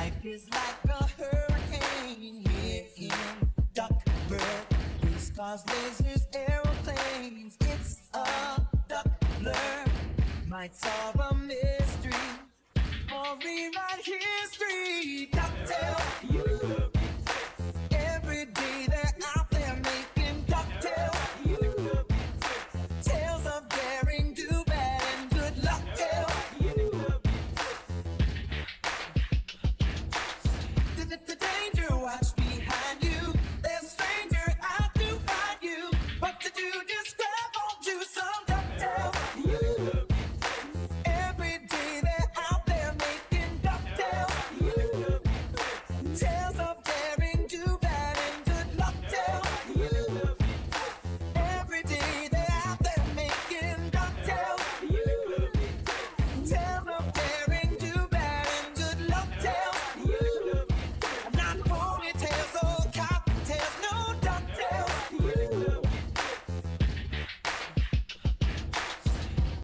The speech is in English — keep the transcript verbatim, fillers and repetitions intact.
Life is like a hurricane here in Duckburg. Police cars, lasers, aeroplanes. It's a duck blur. Might solve a mystery.